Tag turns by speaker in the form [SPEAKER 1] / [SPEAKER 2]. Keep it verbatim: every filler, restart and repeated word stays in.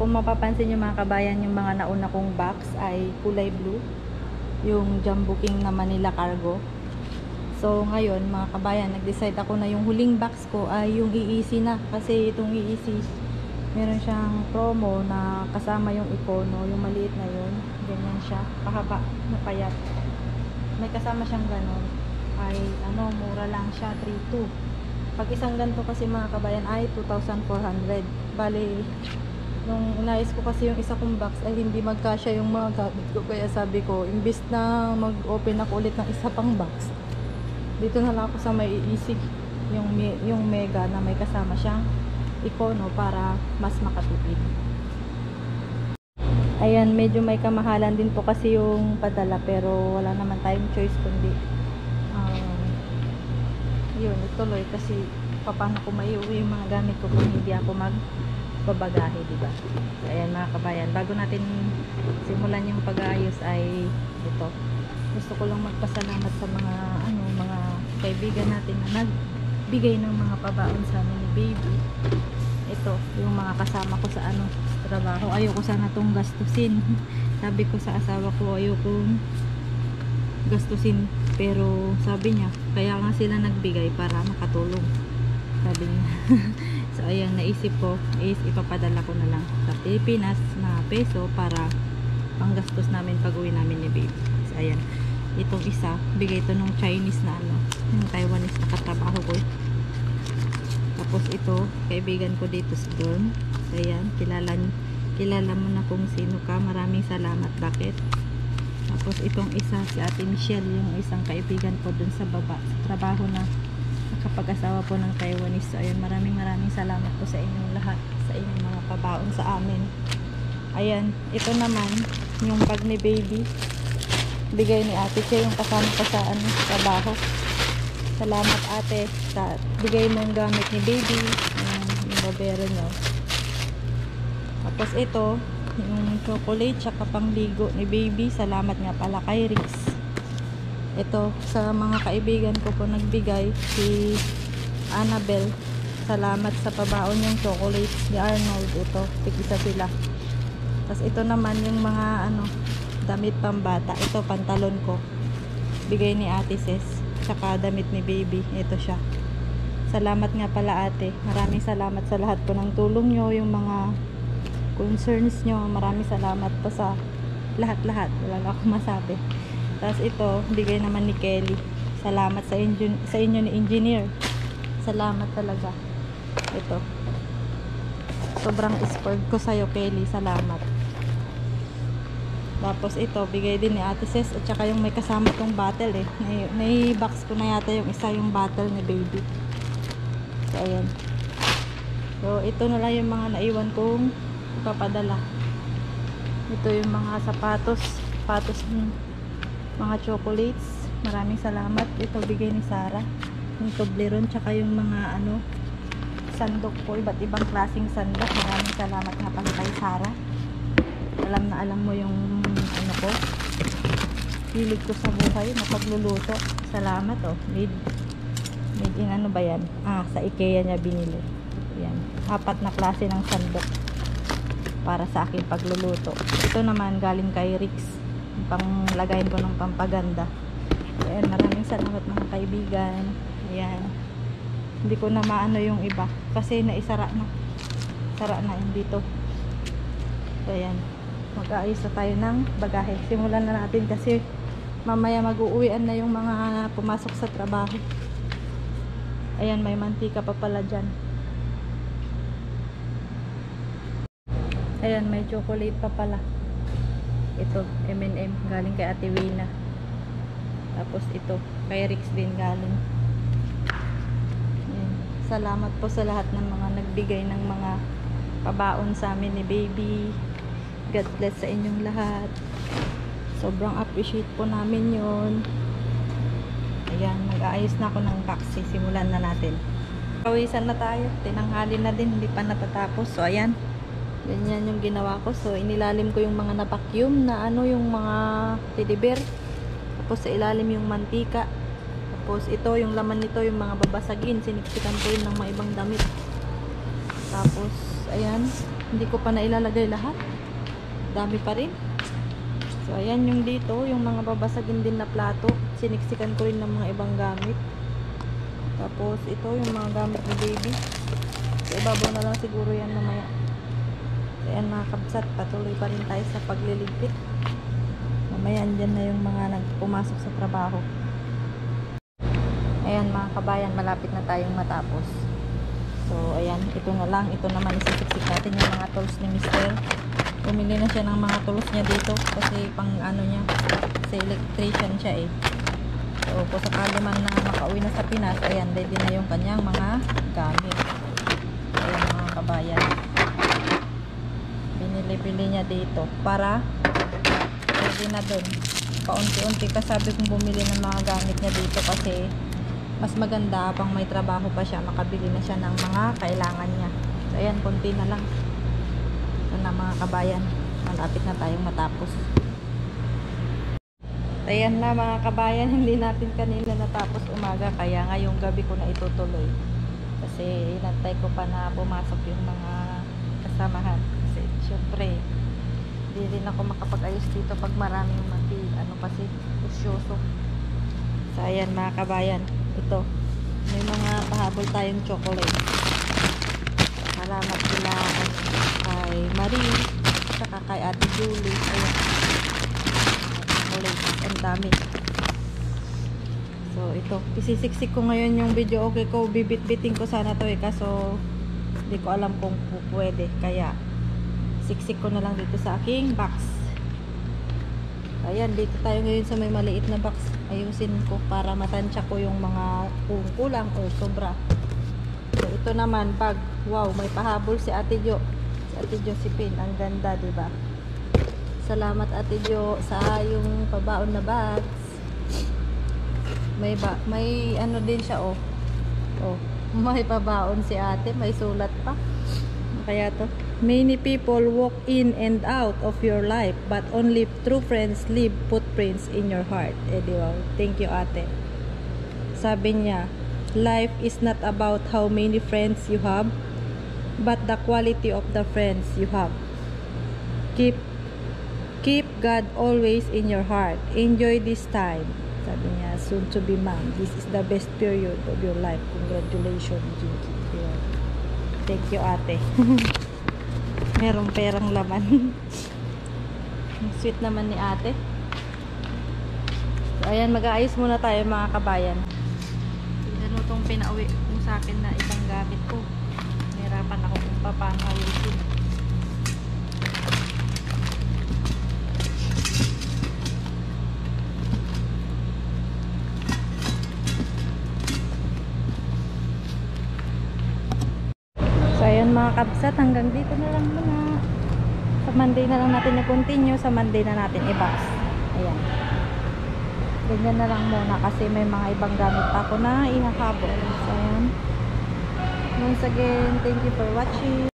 [SPEAKER 1] kung mapapansin nyo mga kabayan, yung mga nauna kong box ay kulay blue. Yung Jumbo King na Manila Cargo. So ngayon mga kabayan, nag-decide ako na yung huling box ko ay yung E E C na. Kasi itong E E C, meron siyang promo na kasama yung Econo. Yung maliit na yun. Ganyan siya. Pahaba na payat. May kasama siyang ganon. Ay ano, mura lang siya. three two. Pag isang ganito kasi mga kabayan ay two thousand four hundred. Bale, nung inayos ko kasi yung isa kong box ay hindi magkasya yung mga gamit ko. Kaya sabi ko, imbis na mag-open ako ulit ng isa pang box, dito na lang ako sa may iisig yung, yung mega na may kasama siyang Econo para mas makatipid. Ayan, medyo may kamahalan din po kasi yung padala, pero wala naman tayong choice kundi um, yun, ituloy kasi paano ko maiuwi yung mga gamit ko kung hindi ako magbabagahe, diba? So, ayan mga kabayan, bago natin simulan yung pag-aayos ay ito, gusto ko lang magpasalamat sa mga ano, mga kaibigan natin na nagbigay ng mga pabaon sa amin ni baby. Ito, yung mga kasama ko sa ano, trabaho. Ayoko sana itong gastusin. Sabi ko sa asawa ko, ayoko gastusin, pero sabi niya, kaya nga sila nagbigay para makatulong, sabi niya. So ayan, naisip ko is ipapadala ko na lang sa Pilipinas na peso para panggastos namin pag uwi namin ni baby. So ayan, itong isa, bigay ito nung Chinese na ano, yung Taiwanese na katrabaho ko. Tapos ito, kaibigan ko dito sa dorm. So ayan, kilala, kilala mo na kung sino ka, maraming salamat. Bakit? Tapos itong isa, si Ate Michelle, yung isang kaibigan ko dun sa baba, sa trabaho na nakapag-asawa po ng Taiwanese. So ayan, maraming maraming salamat po sa inyong lahat, sa inyong mga pabaon sa amin. Ayan, ito naman yung bag ni baby, bigay ni ate, siya yung kasama ko sa ano, trabaho. Salamat ate sa bigay mong gamit ni baby. Ayan, yung babero nyo. Tapos ito yung chocolate tsaka pangligo ni baby, salamat nga pala kay Rix. Ito sa mga kaibigan ko po nagbigay, si Annabel, salamat sa pabaon yung chocolates ni Arnold. Ito, tig-isa sila. Tapos ito naman yung mga ano, damit pambata. Ito pantalon ko, bigay ni ate Ses, tsaka damit ni baby. Ito siya. Salamat nga pala ate, maraming salamat sa lahat po ng tulong nyo, yung mga concerns nyo, maraming salamat po sa lahat-lahat, wala na akong masabi. Tapos ito, bigay naman ni Kelly, salamat sa inyo, sa inyo ni engineer, salamat talaga. Ito, sobrang spoiled ko sa'yo Kelly, salamat. Tapos ito, bigay din ni ate Ses, at saka yung may kasama tong bottle eh, nai-box ko na yata yung isa, yung bottle ni baby. So ayan, so ito na lang yung mga naiwan kong papadala. Ito yung mga sapatos, sapatos, mga chocolates, maraming salamat. Ito bigay ni Sarah, yung Toblerone, tsaka yung mga ano, sandok po, iba't ibang klaseng sandok. Maraming salamat nga pala kay Sarah. Alam na alam mo yung ano ko, hilig ko sa buhay na pagluluto. Salamat oh, made, made in ano ba yan? Ah, sa IKEA niya binili. Yan, apat na klase ng sandok para sa akin pagluluto. Ito naman galing kay Rix, panglagayin ko ng pampaganda. Ayan, maraming salamat mga kaibigan. Ayan, hindi ko na maano yung iba kasi naisara na, sara na yung dito. So ayan, mag-aayos na tayo ng bagahe. Simulan na natin kasi mamaya mag-uuwian na yung mga pumasok sa trabaho. Ayan, may mantika pa pala dyan. Ayan, may chocolate pa pala. Ito, M and M, galing kay Ate Wina. Tapos ito, kay Rix din galing. Ayan. Salamat po sa lahat ng mga nagbigay ng mga pabaon sa amin ni baby. God bless sa inyong lahat. Sobrang appreciate po namin yun. Ayan, nag-aayos na ako ng taxi. Simulan na natin. Kawisan na tayo. Tinanghali na din, hindi pa natatapos. So ayan, ganyan yung ginawa ko. So inilalim ko yung mga na-vacuum na ano, yung mga teddy bear. Tapos sa ilalim yung mantika. Tapos ito, yung laman nito, yung mga babasagin, sinipsikan ko yun ng mga ibang damit. Tapos ayan, Hindi ko pa nailalagay lahat. Dami pa rin. So, ayan yung dito, yung mga babasagin din na plato. Siniksikan ko rin ng mga ibang gamit. Tapos, ito yung mga gamit ni baby. So, ibabaw na lang siguro yan mamaya. So, ayan mga kabsat, patuloy pa rin tayo sa pagliligpit. Mamaya, andyan na yung mga nagpumasok sa trabaho. Ayan mga kabayan, malapit na tayong matapos. So, ayan, ito na lang. Ito naman, isisiksik natin yung mga tools ni mister. Bumili na siya ng mga tools niya dito kasi pang ano niya, kasi electrician siya eh. So, kung sakali man na makauwi na sa Pinas, ayan, ready na yung kanyang mga gamit. Ayan mga kabayan. Binili-bili niya dito para ready na dun. Paunti-unti ka sabi kong bumili ng mga gamit niya dito kasi mas maganda pang may trabaho pa siya, makabili na siya ng mga kailangan niya. So, ayan, konti na lang. Ito na mga kabayan, malapit na tayong matapos. Ayan na mga kabayan, hindi natin kanina natapos umaga, kaya ngayong gabi ko na itutuloy. Kasi inantay ko pa na pumasok yung mga kasamahan. Kasi syempre, hindi rin ako makapag-ayos dito pag maraming mati, ano kasi, usyoso. So ayan mga kabayan, ito, may mga pahabol tayong chocolate. Salamat sila kay Marie, saka kay Ate Julie. Ayan, chocolate, ang dami. So ito, isisiksik ko ngayon yung video. Okay ko, bibit-biting ko sana to eh, kaso hindi ko alam kung pwede, kaya siksik ko na lang dito sa aking box. Ayan, dito tayo ngayon sa may maliit na box. Ayusin ko para matansya ko yung mga kung kulang o sobra. So ito naman, pag wow, may pahabol si Ate Jo, si Ate Josephine, ang ganda, diba? Salamat Ate Jo sa yung pabaon na bags. May ba, may ano din siya, oh. Oh, may pabaon si Ate, may sulat pa. Kaya to, many people walk in and out of your life, but only true friends leave footprints in your heart. Eh, di ba? Thank you, Ate. Sabi niya, life is not about how many friends you have, but the quality of the friends you have. Keep, keep God always in your heart. Enjoy this time. Sabi niya, soon to be mom. This is the best period of your life. Congratulations, Jinky. Thank you, Ate. Merong perang laman. Sweet naman ni Ate. So, ayan, mag-aayos muna tayo mga kabayan. Tignan mo itong pinauwi mo sa akin na isang gamit ko. Nahirapan ako kung paano ayusin. So, ayan mga kabsat, hanggang dito na lang muna. Sa Monday na lang natin i-continue. Sa Monday na natin i-box. Ayan. Ganyan na lang muna kasi may mga ibang gamit pa ako na ihahabol. So, ayan. Once again, thank you for watching.